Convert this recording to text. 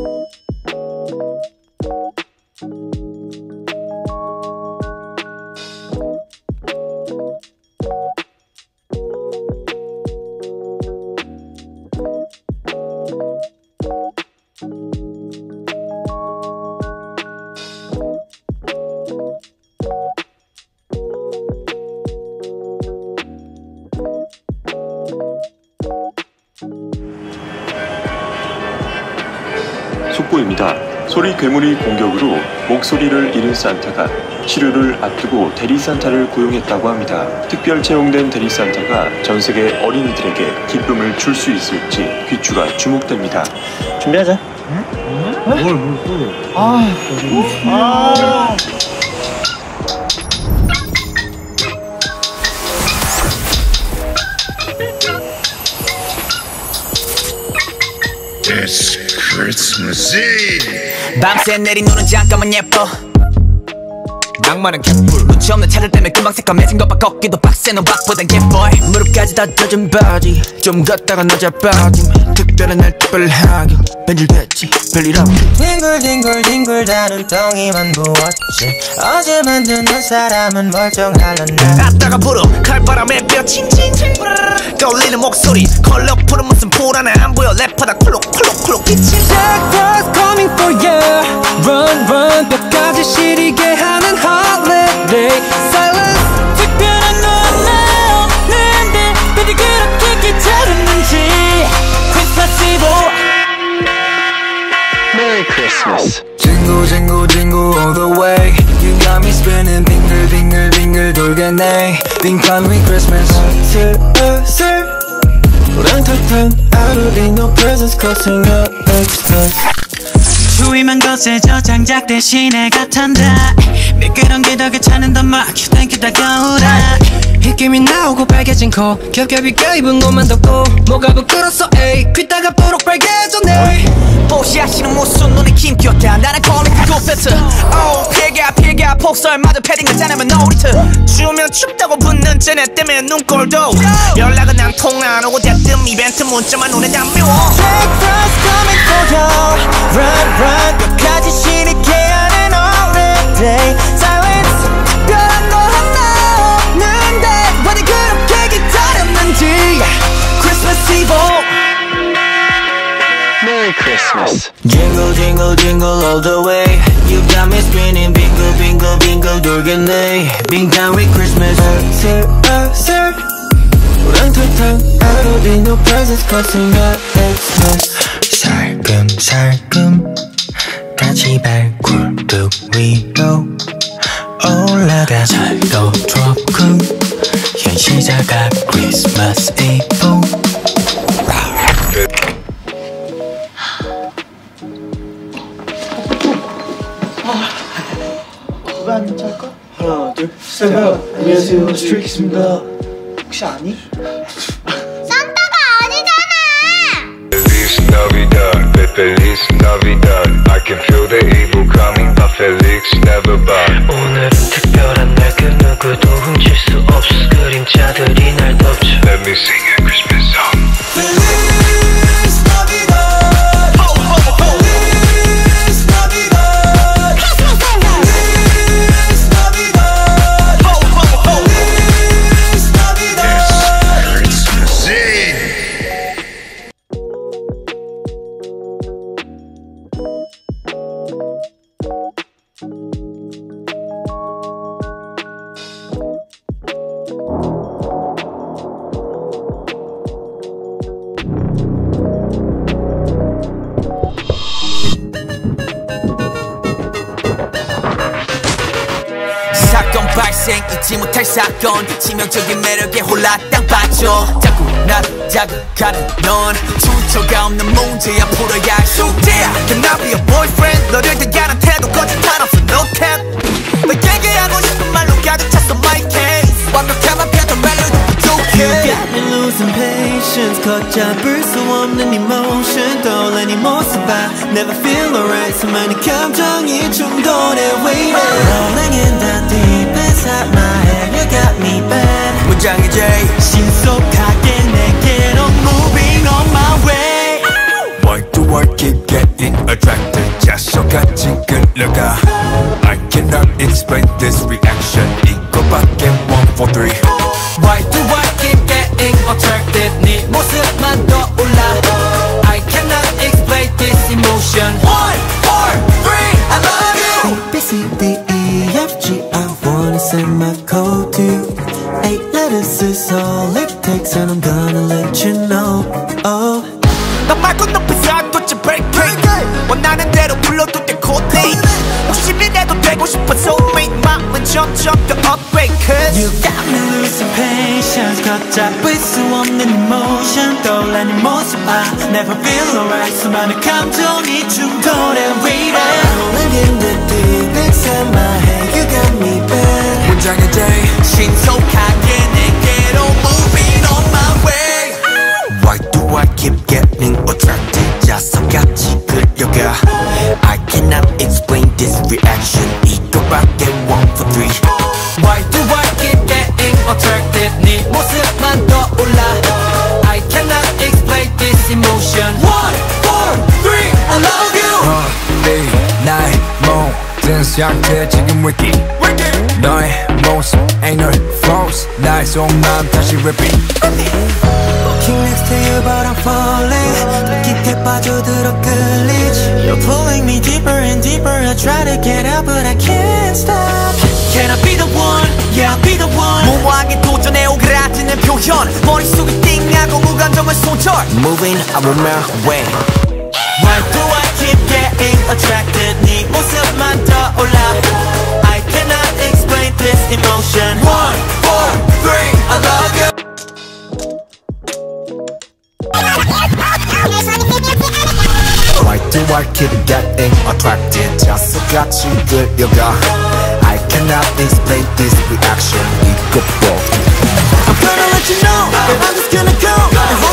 속보입니다. 소리 괴물의 공격으로 목소리를 잃은 산타가 치료를 앞두고 대리산타를 고용했다고 합니다. 특별 채용된 대리산타가 전세계 어린이들에게 기쁨을 줄 수 있을지 귀추가 주목됩니다. 준비하자. 응? 뭘. It's Christmas Eve. 밤새 내린 눈은 잠깐만 예뻐. 낭만은 개뿔. 눈치 없는 차를 때문에 금방 새까매진 것봐. 걷기도 빡세는 왁보단 개보이. 무릎까지 다 젖은 바지 좀 걷다가 낮아 빠짐. 특별한 날 특별하게 변질됐지 별일 없지. 뒹굴뒹굴 다른 덩이만 부었지. 어제 만드는 사람은 멀쩡할란다. 아따가 불어 칼바람에 뼈 칭칭칭 떠올리는 목소리 컬러풀은 무슨 불안해 안 보여 래퍼다 콜록콜록콜록 기침. Santa's coming for you. Run run 뼈까지 시리게 하는 holiday. Silence. 특별한 넌 없는데 근데 그렇게 귀찮았는지. Christmas Eve. Merry Christmas. Jingle jingle jingle all the way. You got me spinning 빙글 빙글 빙글 돌겠네. 빙판위 Christmas. 슬슬 우랑탕탕 out of it no presents causing a expense. 추위만 거세져 장작 대신에 같한다. 미끄럼 기덕에 차는 더 막 땡큐 다가오라. 휘김이 나오고 빨개진 코 겹겹이 껴입은 옷만 덮고 뭐가 부끄러서 에이 귀따가 뽀록 빨개졌네. 보시하시는 모습 눈에 김겼다. 나는 콜링 고페트 피가 폭설마저 패딩을 짜내면 놀이트. 추우면 춥다고 붙는 쟤네 때문에 눈꼴도. 연락은 안 통화 안 오고 대뜸 이벤트 문자만 눈에 담겨. Santa's coming for you. Run run 끝까지 시리게 하는 holiday. Silence 특별한 거 하나 없는데 왜 그렇게 기다렸는지. Christmas Eve. Merry Christmas. Jingle jingle jingle all the way. You got me spinning bingle bingle bingle 돌겠네. 빙판 with Christmas. 슬슬 우랑탕탕 out of it no presents causing a expense. 살금살금 같이 발굴뚝 위로 올라가. 살도 트로크 현시자가 Christmas Eve. 왜 안 잘까? 하나 둘 셋. 안녕하세요 스트레이키즈입니다. 혹시 아니? 산타가 아니잖아. Feliz Navidad, Feliz Navidad. I can feel the evil coming, but Felix never bought. 오늘은 특별한 날 그 누구도 훔칠 수 없어. 그림자들이 날 덮쳐. Let me sing a Christmas song. Feliz Navidad. Ho ho ho. Feliz Navidad. Feliz Navidad. Ho ho ho. Feliz Navidad. Christmas Eve. 사건 발생 잊지 못할 사건 치명적인 매력에 홀라당 빠져. 자꾸 나를 자극하는 넌 출처가 없는 문제야. 풀어야 할 숙제야. Can I be a boyfriend? 너를 대하는 태도 거짓말 없어 no cap. 너에게 하고 싶은 말로 가득 찼어 my case. 완벽한 표정 멜로디 부족해. You got me losing patience. 걷잡을 수 없는 emotion. 떠올린 네 모습 봐. Never feel alright. 수많은 감정이 충돌해 waiting. Rolling in the deep inside my head. You got me bad. 문장의 J 신속하게 내게로 moving on my way. Work to work keep getting attracted. 끌려가 I cannot explain this reaction 이거밖에 1, 4, 3 Why do I keep getting attracted 네 모습만 떠올라 I cannot explain this emotion 1, 4, 3 I love you A, B, C, D, E, F, G I wanna send my code to you 8 letters is all it takes and I'm gonna let you know oh. 너 말고 높이서 도대체 breaking 원하는 대로 불러도 돼 코딩 욕심이라도 되고 싶어 soulmate 마음은 점점 더 upgrade cause You got me losing patience 걷잡을 수 없는 emotion 떠올라 네 모습 I never feel alright 수많은 감정이 충돌해 waiting Rolling in the deep inside my head You got me bad 문장의 day 신속하게 내게로 moving on my way Why do I keep getting attracted 자석같이 끌려가 I cannot explain this reaction 이거밖에 1, 4, 3 Why do I keep getting attracted 네 모습만 떠올라 I cannot explain this emotion 1, 4, 3 I love you 나의 모든 상태 지금 wiki 너의 모습 ain't no false 나의 속마음 다시 repeat Walking next to you but I'm falling 더 깊게 빠져들어 끌리지 You're pulling me deeper and deeper I try to get out but I can't stop Can I be the one? Yeah I'll be the one 무모하게 도전해 오그라지는 표현 머릿속이 띵하고 무감정을 손절 Moving I'm on my way Why do I keep getting attracted 네 모습만 떠올라 I cannot explain this emotion 1, 4, 3 I love you Why do I keep getting attracted 자석같이 끌려가 I cannot explain this reaction 이거 봐 I'm gonna let you know I'm just gonna go